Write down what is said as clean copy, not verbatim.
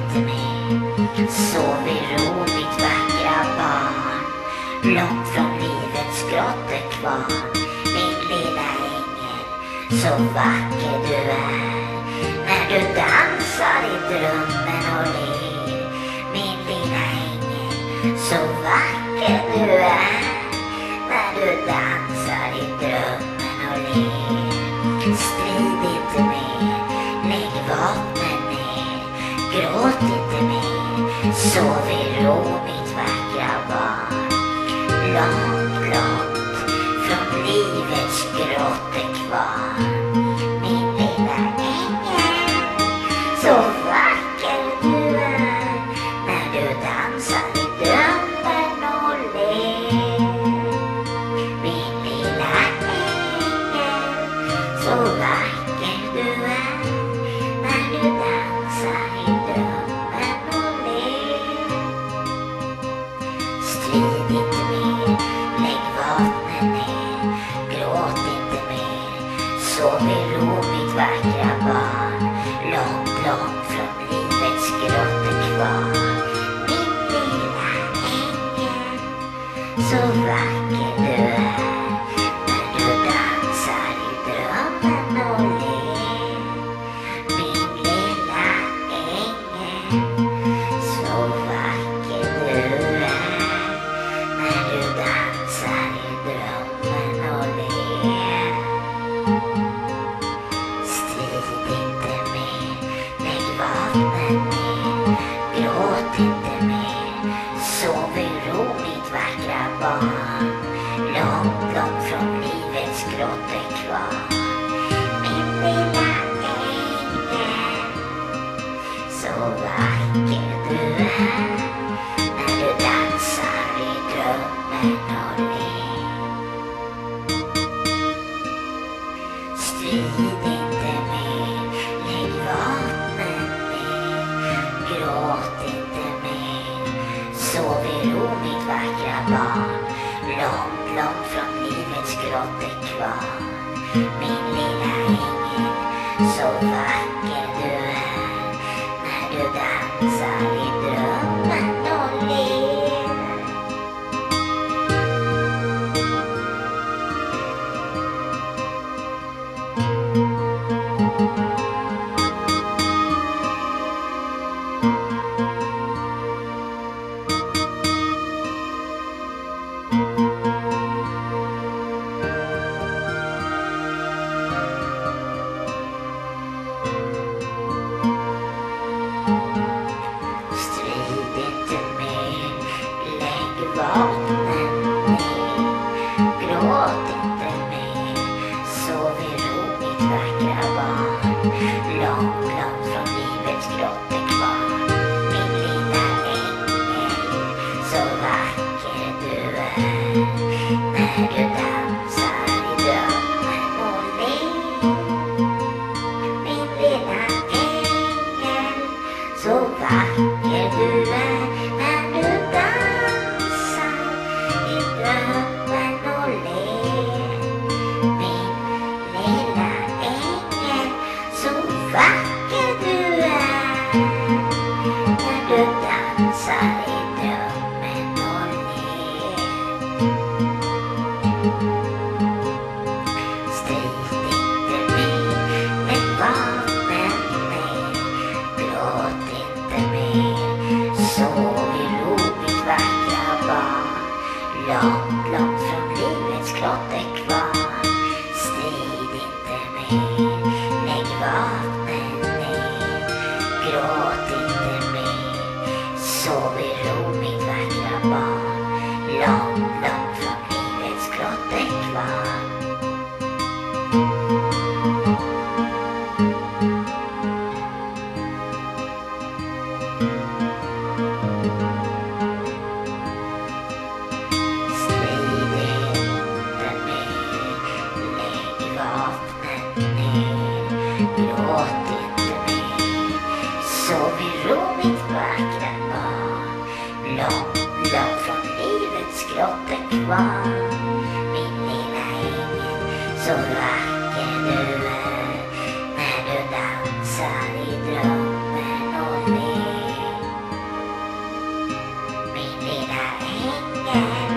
inte mer. Sov i ro mitt vackra barn, långt från livets grottekvarn. Min lilla ängel, så vacker du är, när du dansar i drömmen och ler. Min lilla ängel, så vacker du är, när du dansar i drömmen och ler. Strid inte mer, lägg vapnen ner, gråt inte mer, sov i ro mitt vackra barn. Långt, långt från livets grottekvarn. Min lilla ängel, så vacker du är, när du dansar i drömmen och ler. Min lilla ängel, så vacker du är, när du dansar i drömmen och ler. Strid inte mer, lägg vapnen ner, gråt inte mer, sov i ro mitt vackra barn. Långt, långt från livets grottekvarn. Min lilla ängel, så vacker du är, när du dansar i drömmen och ler. Min lilla ängel, så vacker du är, när du dansar i drömmen och ler. Strid inte mer, lägg vapnen ner, gråt inte mer, sov i ro mitt vackra barn. Långt, långt från livets grottekvarn. Min lilla ängel, så vacker du är, när du dansar i drömmen och ler. Strid inte mer, lägg vapnen ner, gråt inte mer, sov i ro mitt vackra barn. Långt, långt från livets grottekvarn. Min lilla ängel, så vacker du är, när du dansar i drömmen och ler. Strid inte mer, lägg vapnen ner, gråt inte mer, sov i ro mitt vackra barn. Långt, långt från livets grottekvarn. Min lilla ängel, så vacker du är, när du dansar i drömmen och ler. Min lilla ängel, så vacker du är, när du dansar i drömmen och ler. Min lilla ängel, så vacker du är, när du dansar i drömmen och ler. Strid inte mer, lägg vapnen ner, gråt inte mer, sov i ro mitt vackra barn. Långt, långt från livets grottekvarn. Strid inte mer, lägg vapnen ner, gråt inte mer, sov i ro mitt vackra barn. Långt, långt från livets grottekvarn. Strid inte mer, lägg vapnen ner, gråt inte mer, sov i ro mitt vackra barn. Långt, långt från livets grottekvarn. Min lilla ängel, så vacker du är, när du dansar i drömmen och ler. ingen